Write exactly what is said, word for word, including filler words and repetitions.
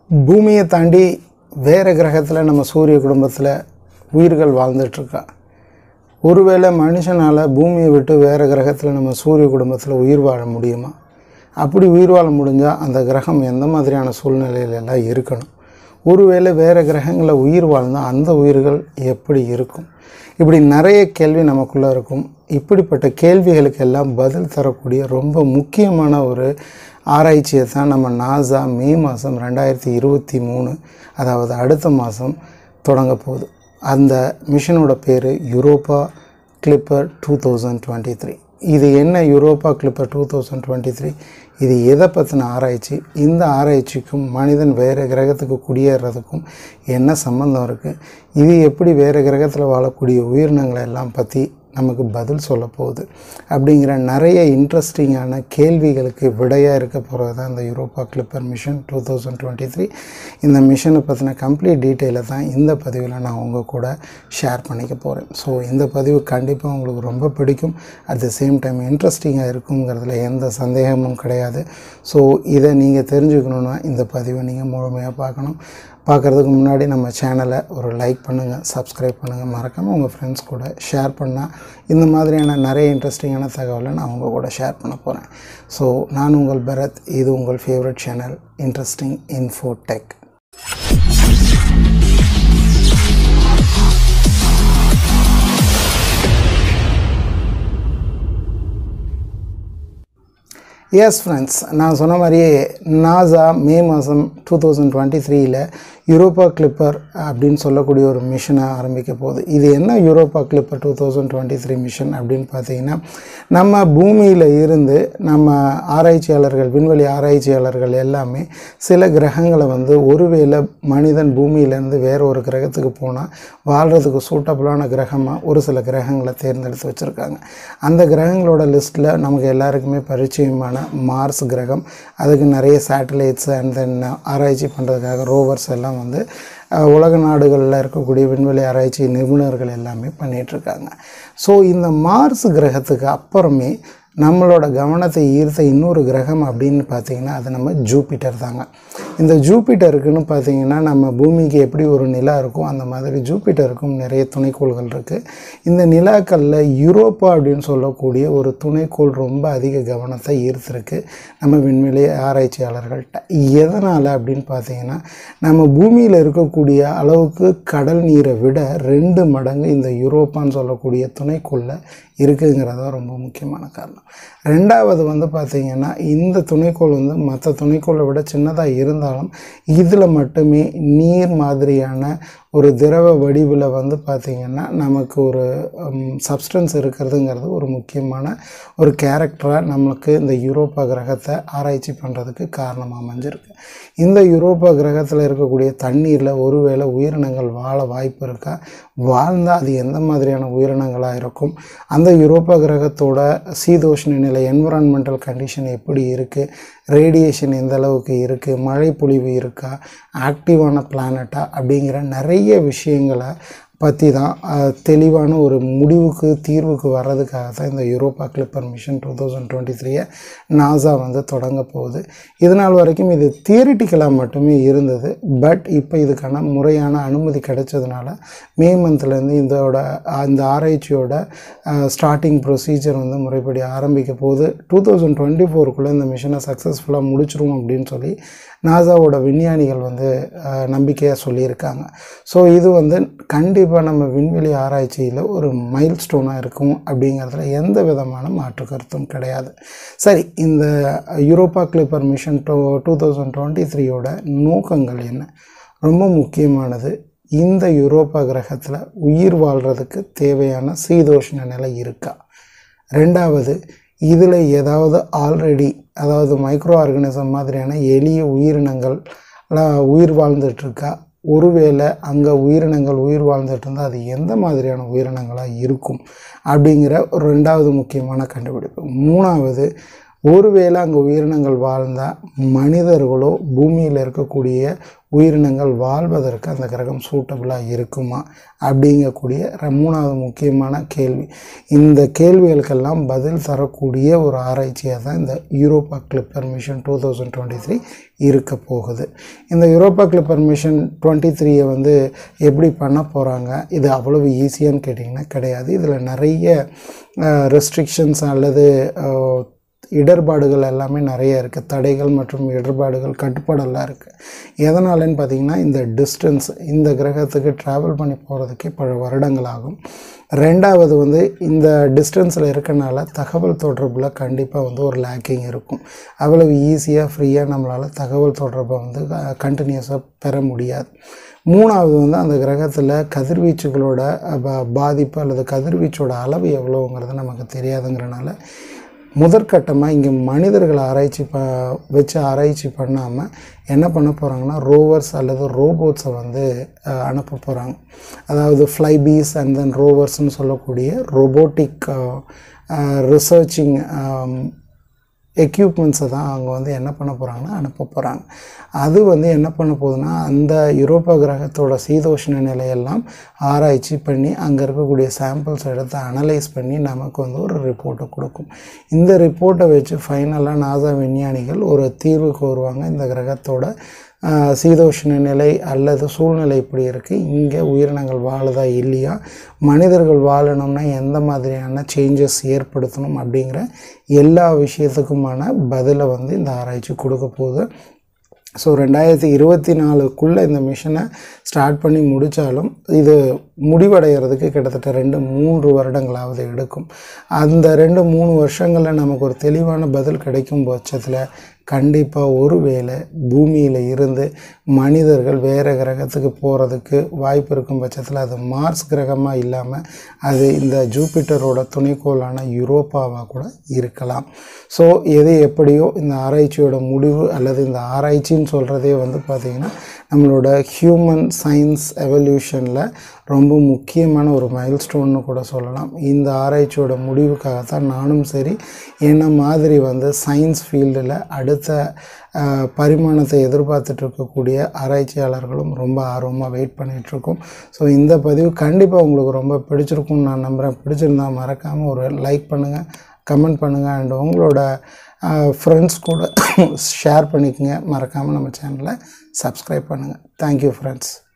பூமியை தாண்டி வேறு கிரகத்தில் நம்ம சூரிய குடும்பத்தில் உயிர்கள் வாழ்ந்துட்டுருக்கா. ஒருவேளை மனுஷனால் பூமியை விட்டு வேறு கிரகத்தில் நம்ம சூரிய குடும்பத்தில் உயிர் வாழ முடியுமா? அப்படி உயிர் வாழ முடிஞ்சால் அந்த கிரகம் எந்த மாதிரியான சூழ்நிலையிலெல்லாம் இருக்கணும்? ஒருவேளை வேறு கிரகங்களில் உயிர் வாழ்ந்தால் அந்த உயிர்கள் எப்படி இருக்கும்? இப்படி நிறைய கேள்வி நமக்குள்ளே இருக்கும். இப்படிப்பட்ட கேள்விகளுக்கெல்லாம் பதில் தரக்கூடிய ரொம்ப முக்கியமான ஒரு ஆராய்ச்சியை தான் நம்ம நாசா மே மாதம் ரெண்டாயிரத்தி இருபத்தி மூணு அதாவது அடுத்த மாதம் தொடங்க போகுது. அந்த மிஷனோட பேர் Europa Clipper two thousand twenty three. இது என்ன Europa Clipper two thousand twenty three? இது எதை பற்றின ஆராய்ச்சி? இந்த ஆராய்ச்சிக்கும் மனிதன் வேறு கிரகத்துக்கு குடியேறதுக்கும் என்ன சம்மந்தம் இருக்குது? இது எப்படி வேறு கிரகத்தில் வாழக்கூடிய உயிரினங்களை எல்லாம் பற்றி நமக்கு பதில் சொல்ல போகுது அப்படிங்கிற நிறைய இன்ட்ரெஸ்டிங்கான கேள்விகளுக்கு விடையாக இருக்க போகிறது தான் இந்த Europa Clipper mission two thousand twenty three. இந்த மிஷனை பற்றின கம்ப்ளீட் டீட்டெயிலை தான் இந்த பதிவில் நான் உங்கள் கூட ஷேர் பண்ணிக்க போகிறேன். ஸோ இந்த பதிவு கண்டிப்பாக உங்களுக்கு ரொம்ப பிடிக்கும். அட் த சேம் டைம் இன்ட்ரெஸ்டிங்காக இருக்குங்கிறதுல எந்த சந்தேகமும் கிடையாது. ஸோ இதை நீங்கள் தெரிஞ்சுக்கணுன்னா இந்த பதிவை நீங்கள் முழுமையாக பார்க்கணும். பார்க்குறதுக்கு முன்னாடி நம்ம சேனலை ஒரு லைக் பண்ணுங்கள், சப்ஸ்கிரைப் பண்ணுங்கள், மறக்காமல் உங்கள் ஃப்ரெண்ட்ஸ் கூட ஷேர் பண்ணால் இந்த மாதிரியான நிறைய இன்ட்ரெஸ்டிங்கான தகவலை நான் உங்கள் கூட ஷேர் பண்ண போகிறேன். ஸோ நான் உங்கள் பரத், இது உங்கள் favourite channel interesting info tech. Yes friends, நான் சொன்ன மாதிரியே நாசா மே மாதம் டூ தௌசண்ட் டுவெண்ட்டி த்ரீயில் யூரோப்பா கிளிப்பர் அப்படின்னு சொல்லக்கூடிய ஒரு மிஷனை ஆரம்பிக்க போகுது. இது என்ன Europa Clipper two thousand twenty three mission அப்படின்னு பார்த்தீங்கன்னா, நம்ம பூமியில் இருந்து நம்ம ஆராய்ச்சியாளர்கள், விண்வெளி ஆராய்ச்சியாளர்கள் எல்லாமே சில கிரகங்களை வந்து ஒருவேளை மனிதன் பூமியிலேருந்து வேறு ஒரு கிரகத்துக்கு போனால் வாழ்கிறதுக்கு சூட்டபுளான கிரகமாக ஒரு சில கிரகங்களை தேர்ந்தெடுத்து வச்சுருக்காங்க. அந்த கிரகங்களோட லிஸ்ட்டில் நமக்கு எல்லாருக்குமே பரிச்சயமான மார்ஸ் கிரகம், அதுக்கு நிறைய சேட்டலைட்ஸ் அண்ட் தென் ஆராய்ச்சி பண்ணுறதுக்காக ரோவர்ஸ் எல்லாம் வந்து உலக நாடுகளில் இருக்கக்கூடிய விண்வெளி ஆராய்ச்சி நிபுணர்கள் எல்லாமே பண்ணிகிட்ருக்காங்க. ஸோ இந்த மார்ஸ் கிரகத்துக்கு அப்புறமே நம்மளோட கவனத்தை ஈர்த்த இன்னொரு கிரகம் அப்படின்னு பார்த்திங்கன்னா அது நம்ம ஜூபிட்டர் தாங்க. இந்த ஜூபிட்டருக்குன்னு பார்த்திங்கன்னா நம்ம பூமிக்கு எப்படி ஒரு நிலா இருக்கும் அந்த மாதிரி ஜூபிட்டருக்கும் நிறைய துணைக்கோள்கள் இருக்குது. இந்த நிலாக்களில் யூரோப்பா அப்படின்னு சொல்லக்கூடிய ஒரு துணைக்கோள் ரொம்ப அதிக கவனத்தை ஈர்த்திருக்கு நம்ம விண்வெளி ஆராய்ச்சியாளர்கள்ட்ட. எதனால் அப்படின்னு பார்த்திங்கன்னா, நம்ம பூமியில் இருக்கக்கூடிய அளவுக்கு கடல் நீரை விட ரெண்டு மடங்கு இந்த யூரோப்பான்னு சொல்லக்கூடிய துணைக்கோளில் இருக்குங்கிறதா ரொம்ப முக்கியமான காரணம். ரெண்டாவது வந்து பார்த்திங்கன்னா, இந்த துணைக்கோள் வந்து மற்ற துணைக்கோளை விட சின்னதாக இருந்தாலும் இதில் மட்டுமே நீர் மாதிரியான ஒரு திரவ வடிவில் வந்து பார்த்திங்கன்னா நமக்கு ஒரு சப்ஸ்டன்ஸ் இருக்கிறதுங்கிறது ஒரு முக்கியமான ஒரு கேரக்டராக நம்மளுக்கு இந்த யூரோப்பா கிரகத்தை ஆராய்ச்சி பண்ணுறதுக்கு காரணமாக அமைஞ்சிருக்கு. இந்த யூரோப்பா கிரகத்தில் இருக்கக்கூடிய தண்ணீரில் ஒருவேளை உயிரினங்கள் வாழ வாய்ப்பு இருக்கா? வாழ்ந்தால் அது எந்த மாதிரியான உயிரினங்களாக இருக்கும்? அந்த யூரோப்பா கிரகத்தோட சீதோஷ்ண நிலை, என்விரான்மெண்டல் கண்டிஷன் எப்படி இருக்குது? ரேடியேஷன் எந்த அளவுக்கு இருக்குது? மழை பொழிவு இருக்கா? ஆக்டிவான பிளானட்டா? அப்படிங்கிற நிறைய விஷயங்களை பற்றி தான் தெளிவான ஒரு முடிவுக்கு தீர்வுக்கு வர்றதுக்காக தான் இந்த Europa Clipper mission two thousand twenty த்ரீயை நாசா வந்து தொடங்க போகுது. இதனால் வரைக்கும் இது தியரிட்டிக்கலாக மட்டுமே இருந்தது. பட் இப்போ இதுக்கான முறையான அனுமதி கிடைச்சதுனால மே மந்த்லேருந்து இதோட இந்த ஆராய்ச்சியோட ஸ்டார்டிங் ப்ரொசீஜர் வந்து முறைப்படி ஆரம்பிக்க போகுது. டூ தௌசண்ட் டுவெண்ட்டி ஃபோருக்குள்ளே இந்த மிஷனை சக்ஸஸ்ஃபுல்லாக முடிச்சிரும் அப்படின்னு சொல்லி நாசாவோட விஞ்ஞானிகள் வந்து நம்பிக்கையாக சொல்லியிருக்காங்க. ஸோ இது வந்து கண்டிப்பாக நம்ம விண்வெளி ஆராய்ச்சியில் ஒரு மைல் ஸ்டோனாக இருக்கும் அப்படிங்கிறதுல எந்த விதமான மாற்று கருத்தும் கிடையாது. சரி, இந்த Europa Clipper mission two two thousand twenty த்ரீயோட நோக்கங்கள் என்ன? ரொம்ப முக்கியமானது, இந்த யூரோப்பா கிரகத்தில் உயிர் வாழ்கிறதுக்கு தேவையான சீதோஷ்ண நிலை இருக்கா? ரெண்டாவது, இதில் ஏதாவது ஆல்ரெடி அதாவது மைக்ரோ ஆர்கானிசம் மாதிரியான எளிய உயிரினங்கள் உயிர் வாழ்ந்துட்டுருக்கா? ஒருவேளை அங்கே உயிரினங்கள் உயிர் வாழ்ந்துட்டு இருந்தால் அது எந்த மாதிரியான உயிரினங்களாக இருக்கும் அப்படிங்கிற ஒரு ரெண்டாவது முக்கியமான கண்டுபிடிப்பு. மூணாவது, ஒருவேளை அங்கே உயிரினங்கள் வாழ்ந்தால் மனிதர்களோ பூமியில் இருக்கக்கூடிய உயிரினங்கள் வாழ்வதற்கு அந்த கிரகம் சூட்டபுளாக இருக்குமா அப்படிங்கக்கூடிய மூணாவது முக்கியமான கேள்வி. இந்த கேள்விகளுக்கெல்லாம் பதில் தரக்கூடிய ஒரு ஆராய்ச்சியாக தான் இந்த Europa Clipper mission two thousand twenty three இருக்க போகுது. இந்த யூரோப்பா கிளிப்பர் மிஷன் டுவெண்ட்டி த்ரீயை வந்து எப்படி பண்ண போகிறாங்க, இது அவ்வளவு ஈஸியான்னு கேட்டிங்கன்னா கிடையாது. இதில் நிறைய ரெஸ்ட்ரிக்ஷன்ஸ் அல்லது இடர்பாடுகள் எல்லாமே நிறைய இருக்குது. தடைகள் மற்றும் இடர்பாடுகள் கட்டுப்பாடெல்லாம் இருக்குது. எதனாலன்னு பார்த்திங்கன்னா இந்த டிஸ்டன்ஸ், இந்த கிரகத்துக்கு ட்ராவல் பண்ணி போகிறதுக்கே பல வருடங்கள் ஆகும். ரெண்டாவது வந்து இந்த டிஸ்டன்ஸில் இருக்கனால தகவல் தொடர்பில் கண்டிப்பாக வந்து ஒரு லேக்கிங் இருக்கும். அவ்வளவு ஈஸியாக ஃப்ரீயாக நம்மளால் தகவல் தொடர்பை வந்து கண்டினியூஸாக பெற முடியாது. மூணாவது வந்து அந்த கிரகத்தில் கதிர்வீச்சுகளோட பாதிப்பு அல்லது கதிர்வீச்சோட அளவு எவ்வளோங்கிறது நமக்கு தெரியாதுங்கிறனால முதற்கட்டமாக இங்கே மனிதர்களை ஆராய்ச்சி ப வச்சு ஆராய்ச்சி பண்ணாமல் என்ன பண்ண போகிறாங்கன்னா ரோவர்ஸ் அல்லது ரோபோட்ஸை வந்து அனுப்ப போகிறாங்க. அதாவது ஃப்ளைபீஸ் அண்ட் தென் ரோவர்ஸ்னு சொல்லக்கூடிய ரொபோட்டிக் ரிசர்ச்சிங் எக்யூப்மெண்ட்ஸை தான் அவங்க வந்து என்ன பண்ண போகிறாங்கன்னா அனுப்ப போகிறாங்க. அது வந்து என்ன பண்ண போகுதுன்னா அந்த யூரோப்பா கிரகத்தோட சீதோஷ்ண நிலையெல்லாம் ஆராய்ச்சி பண்ணி அங்கே இருக்கக்கூடிய சாம்பிள்ஸ் எடுத்து அனலைஸ் பண்ணி நமக்கு வந்து ஒரு ரிப்போர்ட்டை கொடுக்கும். இந்த ரிப்போர்ட்டை வச்சு ஃபைனலாக நாசா விஞ்ஞானிகள் ஒரு தீர்வு கோருவாங்க. இந்த கிரகத்தோட சீதோஷ்ண நிலை அல்லது சூழ்நிலை இப்படி இருக்குது, இங்கே உயிரினங்கள் வாழுதா இல்லையா, மனிதர்கள் வாழணும்னா எந்த மாதிரியான சேஞ்சஸ் ஏற்படுத்தணும் அப்படிங்கிற எல்லா விஷயத்துக்குமான பதிலை வந்து இந்த ஆராய்ச்சி கொடுக்க போகுது. ஸோ ரெண்டாயிரத்தி இருபத்தி நாலுக்குள்ளே இந்த மிஷனை ஸ்டார்ட் பண்ணி முடித்தாலும் இது முடிவடைகிறதுக்கு கிட்டத்தட்ட ரெண்டு மூன்று வருடங்களாவது எடுக்கும். அந்த ரெண்டு மூணு வருஷங்களில் நமக்கு ஒரு தெளிவான பதில் கிடைக்கும் பட்சத்தில் கண்டிப்பாக ஒரு வேளை பூமியில் இருந்து மனிதர்கள் வேறு கிரகத்துக்கு போகிறதுக்கு வாய்ப்பு இருக்கும் பட்சத்தில் அது மார்ஸ் கிரகமாக இல்லாமல் அது இந்த ஜூபிட்டரோட துணைக்கோளான யூரோப்பாவாக கூட இருக்கலாம். ஸோ எது எப்படியோ இந்த ஆராய்ச்சியோட முடிவு அல்லது இந்த ஆராய்ச்சின்னு சொல்கிறதே வந்து பார்த்திங்கன்னா நம்மளோட ஹியூமன் சயின்ஸ் எவல்யூஷனில் ரொம்ப முக்கியமான ஒரு மைல்ஸ்டோன்னு கூட சொல்லலாம். இந்த ஆராய்ச்சியோட முடிவுக்காகத்தான் நானும் சரி என்ன மாதிரி வந்து சயின்ஸ் ஃபீல்டில் அடுத்த பரிமாணத்தை எதிர்பார்த்துட்டு இருக்கக்கூடிய ஆராய்ச்சியாளர்களும் ரொம்ப ஆர்வமாக வெயிட் பண்ணிகிட்ருக்கோம். ஸோ இந்த பதிவு கண்டிப்பாக உங்களுக்கு ரொம்ப பிடிச்சிருக்கும்னு நான் நம்புகிறேன். பிடிச்சிருந்தால் மறக்காமல் ஒரு லைக் பண்ணுங்கள், கமெண்ட் பண்ணுங்கள் அண்ட் உங்களோட ஃப்ரெண்ட்ஸ் கூட ஷேர் பண்ணிக்கங்க. மறக்காமல் நம்ம சேனலை சப்ஸ்கிரைப் பண்ணுங்கள். Thank you friends.